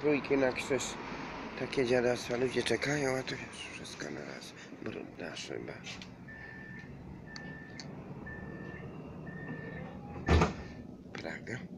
trójki na krzyż. Takie dziadostwa. Ludzie czekają, a to wiesz, wszystko na raz. Brudna szyba. Praga.